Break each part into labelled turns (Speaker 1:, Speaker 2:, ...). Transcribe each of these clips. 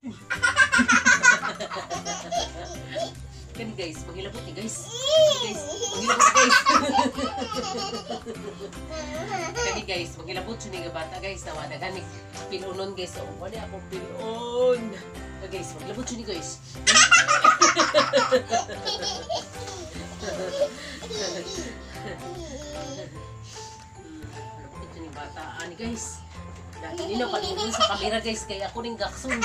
Speaker 1: Kan guys, maghilabot ni guys. Guys, maghilabot guys. Kani guys, maghilabot siya ni bata guys. Nawada gani pinunon guys. Oh, wala akong pinuon. Guys, maghilabot siya ni guys. Maghilabot siya ni bata. Ani guys. Dahil nino patunod sa kamera guys. Kaya ako ning gakson.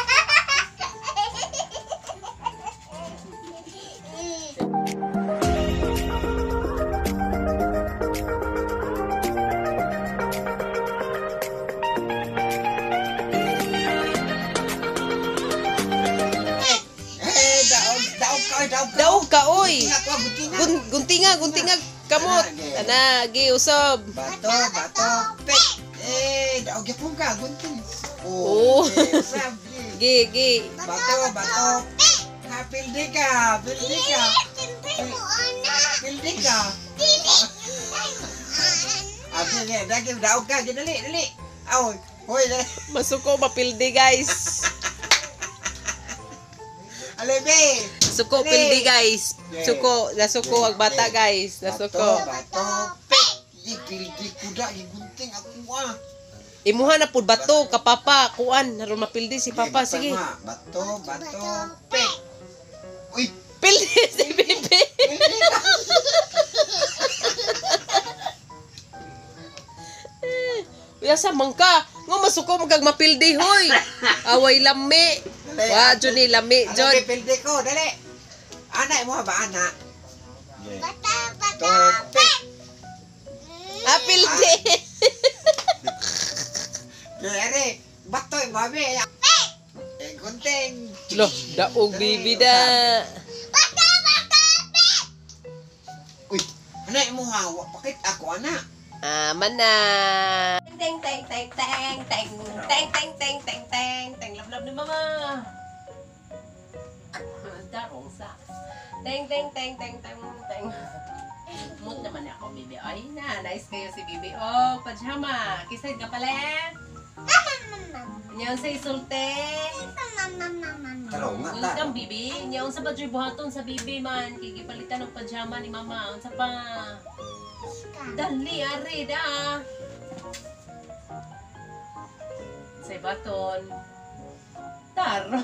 Speaker 2: Daog ka, oy. Guntinga kamot. Ana, gi usob.
Speaker 3: Bato, pek. Daog yapon ka, gunting.
Speaker 2: Oh.
Speaker 3: Usab.
Speaker 2: Gi.
Speaker 3: Bato. Ha, pildi ka. Pildi ka. Abi, dagi daog ka, dali. Aw, hoy.
Speaker 2: Masuko mapildi, guys.
Speaker 3: Alebe.
Speaker 2: Suko pildi, guys. Nasuko ang bata, guys. Nasuko.
Speaker 3: Bato, pek. Pildi kuda, gunting ako ah.
Speaker 2: Imuha na pud bato kapapa kuan aron mapildi si papa, sige.
Speaker 3: Bato, pek. Uy,
Speaker 2: Pildi si Bibi. Uya sa mangka, ngo masuko magag mapildi hoy. Away lami. Wa jud ni lami jud.
Speaker 3: Pildi ko, dali. Anak mo ba anak? Bato, pek.
Speaker 2: Pildi.
Speaker 3: Kaya bato babe. Gunting.
Speaker 2: Loh, daog Bibi da.
Speaker 3: Uy, anak mo ha, bakit ako anak?
Speaker 2: Mana.
Speaker 1: Teng lab ni mama. Darong sa. Teng. Mood naman ako, Bibi. Ay na, nice kayo si Bibi. Oh, pajama. Kisay ka pala. Nyaon sa isulte.
Speaker 3: Taro nga ta.
Speaker 1: Welcome, Bibi. Nyaon sa badri buhaton sa Bibi man. Kikipalitan ng pajama ni mama. Unsa pa? Dali, ari da. Say baton. Taro.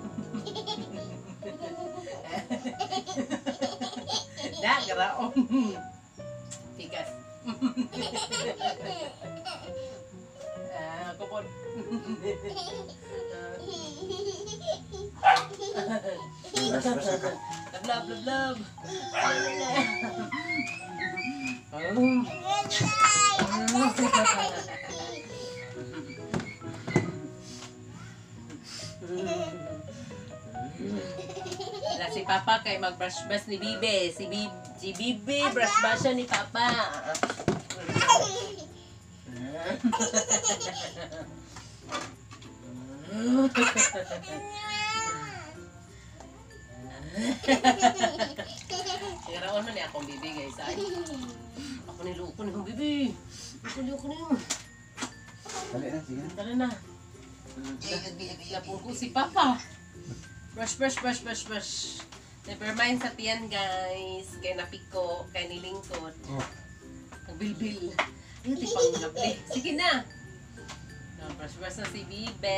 Speaker 1: Da, garaon. Tigas. Ako po. Love. Wala si Papa kay mag-brush-brush ni Bibi. Si Bibi, brush-brush siya ni Papa. Kiraon man niya akong Bibi guys. Ay. Ako niluko ni akong Bibi. Ako niyo.
Speaker 3: Dali na, sige.
Speaker 1: Dali na. Napungko si Papa. Brush. Never mind sa tiyan guys. Kaya napiko, kaya nilingkod. Nagbilbil. Ayun, di pang nabli. Sige na. Brush na si Bibe.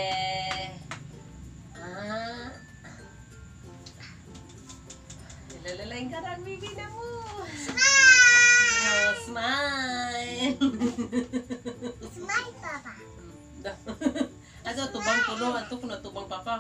Speaker 1: Lalalain ka rin, Bibi na mo. Smile!
Speaker 4: Smile, Papa.
Speaker 1: Asa, tubang tulo. Ato ko na tubang Papa.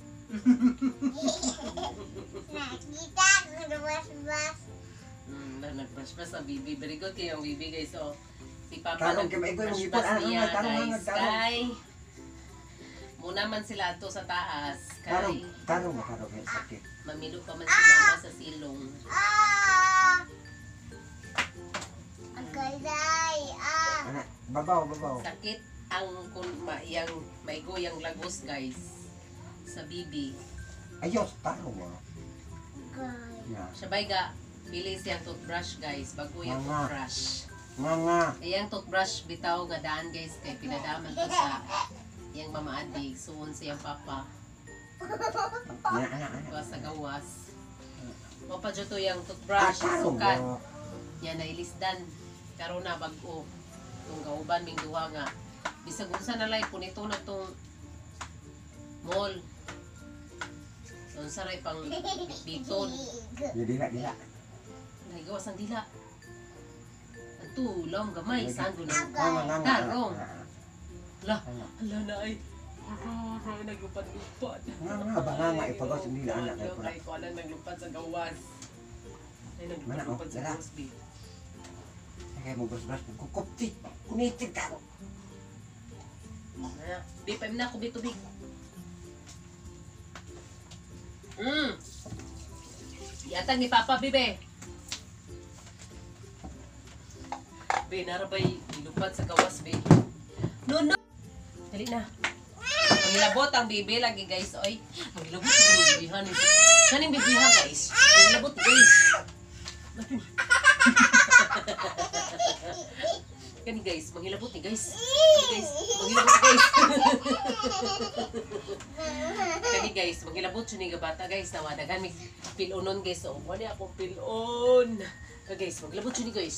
Speaker 4: Nakita, nagabas-bas.
Speaker 1: Nag-brush ang Bibi. Very good kayo ang Bibi guys. So, si Papa
Speaker 3: Tarong kay maigoy mong ipon.
Speaker 1: nag-brush niya
Speaker 3: Tarong.
Speaker 1: guys. Kay, muna man sila ato sa taas. Kay,
Speaker 3: Tarong sakit.
Speaker 1: mamilo pa man si Mama sa silong.
Speaker 4: Agay,
Speaker 3: Anak, babaw.
Speaker 1: Sakit ang maigoy ang lagos guys. Sa Bibi.
Speaker 3: Ayos, tarong mo. Yeah.
Speaker 1: Sabay ga, bili siyang toothbrush guys. Bago yung
Speaker 3: Mama.
Speaker 1: toothbrush.
Speaker 3: Nga.
Speaker 1: Ayang toothbrush bitaw nga daan guys kay pinadaman to sa yang mama adig suon siyang papa.
Speaker 3: Anak.
Speaker 1: Gawas sa gawas. Mapa dyan to yung toothbrush, sukat. Yan na ilisdan. Karon na bago. Itong gauban, ming duha nga. Bisag unsa na lang, punito na itong mall. Unsa ray pang biton.
Speaker 3: Dila.
Speaker 1: Nagawas ang dila. Ang tulong gamay, sando na.
Speaker 3: Nganga.
Speaker 1: Tarong. Hala na ay. Naglupad-lupad.
Speaker 3: Nganga ipagawas ang dila anak kay pula.
Speaker 1: Ay, ko alam naglupad sa gawas. Ay,
Speaker 3: Mana,
Speaker 1: naglupad sa
Speaker 3: dala.
Speaker 1: gawas, babe.
Speaker 3: Kaya mo bas kukupti. Unitig ka.
Speaker 1: Babe, I'm na ako, tubig. Yatang ni Papa, bibe. Be, narabay lupad sa gawas, be. No. Dali na. Ang ilabot ang bibi lagi, guys. Oy, ang ilabot ang bibihan. Kaning bibihan, guys. Ang ilabot, guys. Kani guys, manghilabot ni guys. Manghilabot guys. Kani guys, manghilabot siya ni gabata guys. Nawadagan may pilonon guys. So, wala akong pilon. Guys, manghilabot siya ni guys.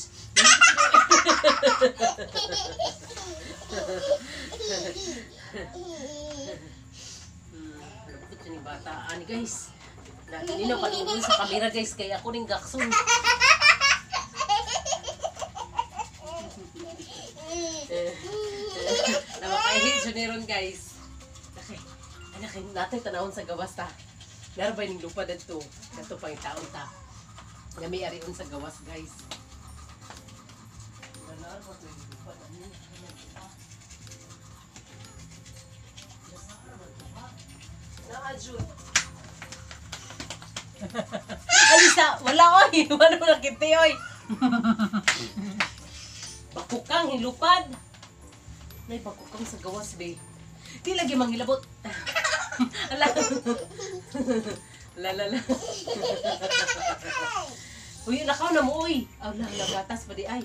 Speaker 1: Manghilabot siya ni bata. Ani guys. Nino panunod sa kamera guys. Kaya ako ning gakson. Namakaihit siya niron guys. Anak, natin tanawon sa gawas ta. Narabay ning lupa dito. Kato pang taon ta. Nami ariun sa gawas guys. Naajud. Alisa, wala oy. Wala mo nakiti oy. Bakukang hilupad. Nay bakukang sa gawas be. Di lagi manghilabot. Ala. La. Uy, lakaw na mo uy. Ala, gatas pa di ay.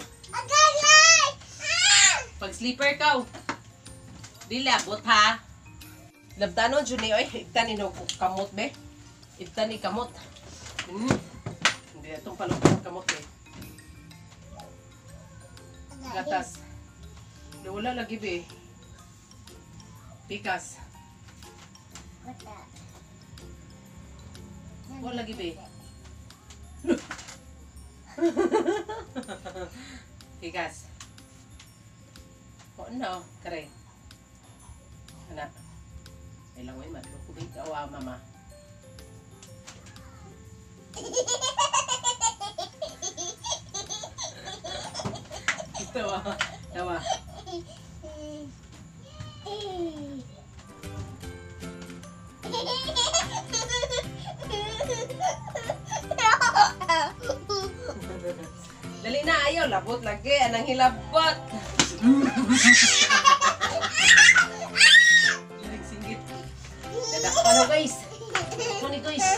Speaker 1: Pag sleeper ka. Di labot ha. Labtanon jud ni oy, igtan ni kamot be. Igtan ni kamot. Hindi atong palong kamot be. Gatas. Wala lagi be. Pikas. Wala lagi be. Pikas. O no, kare. Anak. Ilang way matlo ko big awa mama. Tawa. Dali na ayaw, labot lagi, anang hilabot. Singgit. Dadak pa no guys. Ito ni guys.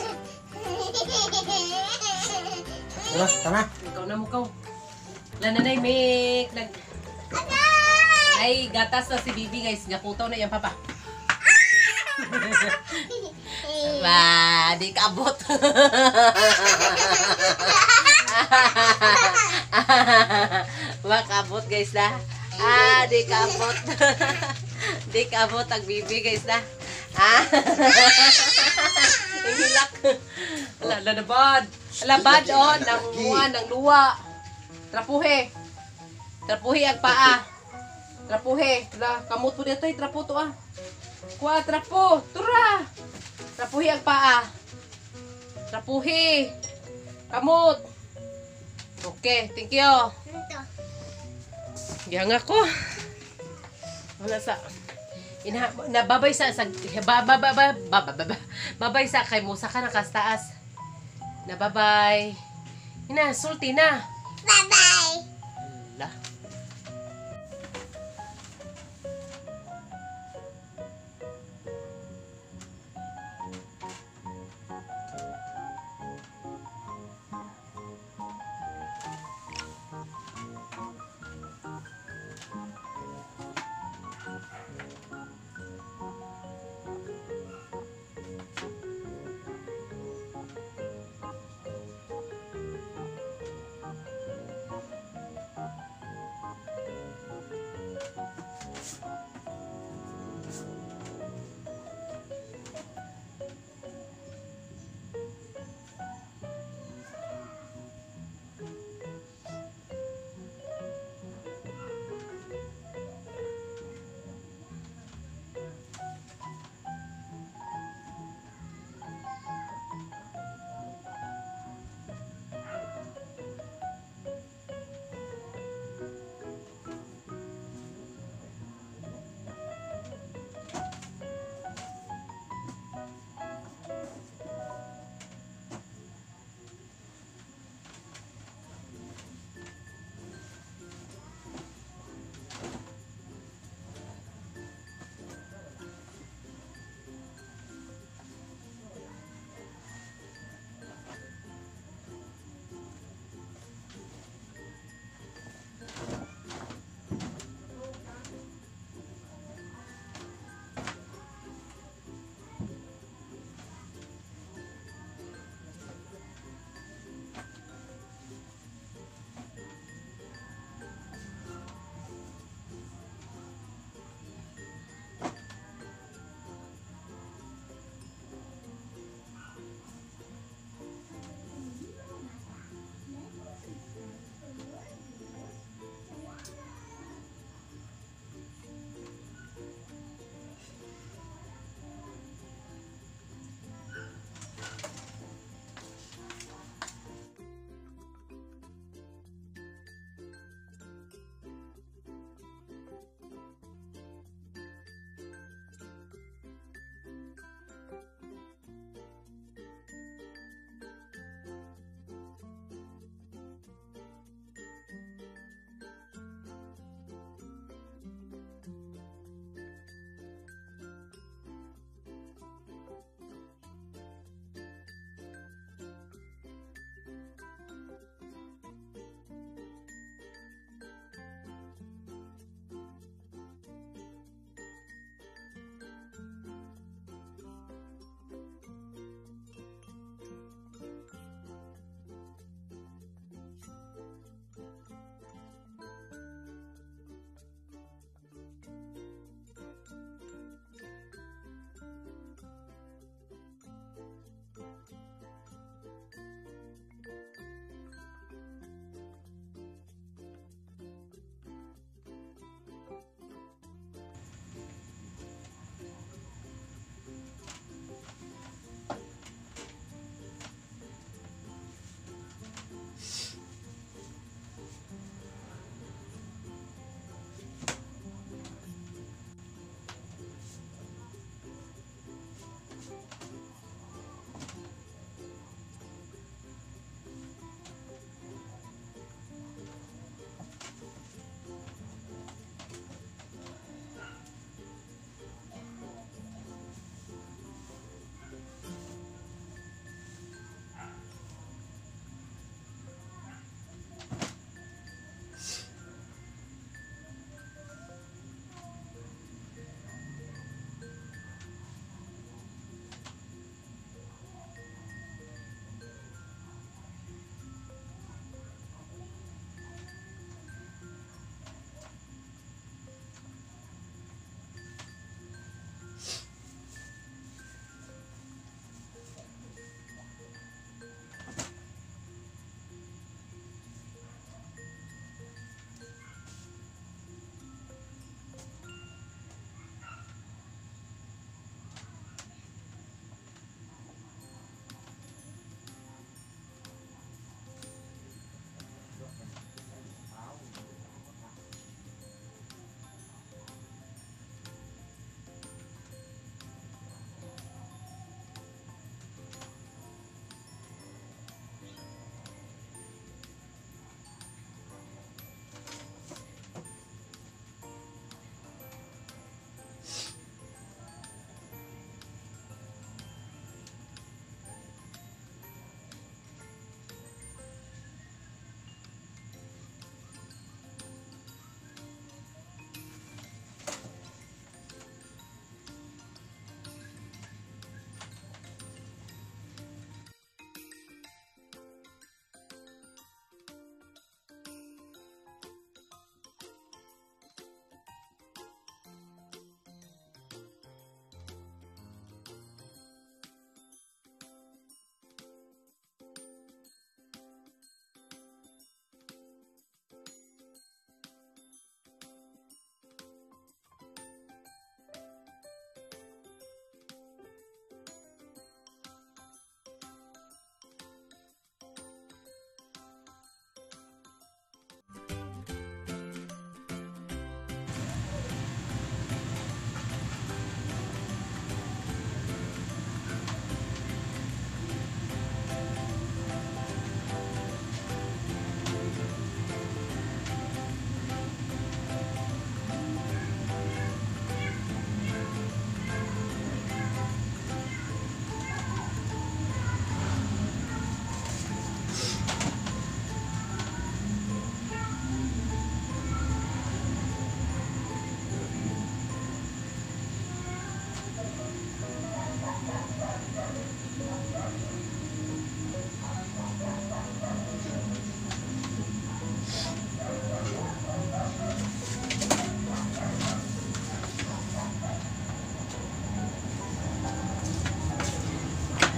Speaker 3: Tara.
Speaker 1: Ikaw na mo kaw. Lananay, make nag... Ay, gatas na si Bibi guys. Naputaw na yan, Papa. Ba, di kabot. Makabot guys na. Di kabot. Di kabot ang Bibi guys na. Ihilak. Lalabad. Labad on, nang muha, nang luwa. Trapuhe. Trapuhe ang paa. Trapuhe. Kamot po dito, trapo to ah. Kuha, trapo. Tura. Trapuhe ang paa. Trapuhe. Kamot. Okay, thank you. Yang ako. Wala sa... Nababay sa... Babay sa kay Musa ka nakastaas. Nababay. Sulti na.
Speaker 4: Bye-bye.
Speaker 1: Ala.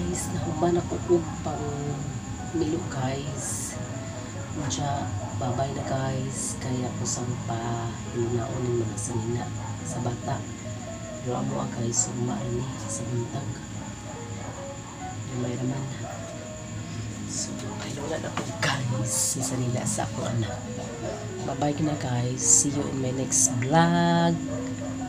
Speaker 2: guys, nahuman ako og pang milo guys. Unsa, babay na guys, kaya ko sampa hinunaon ng mga sanina sa bata. Pero amo guys, sumaan ni sa buntag. May raman na. So, hinunan ako guys, sa sanina sa akong anak. Babay na guys, see you in my next vlog.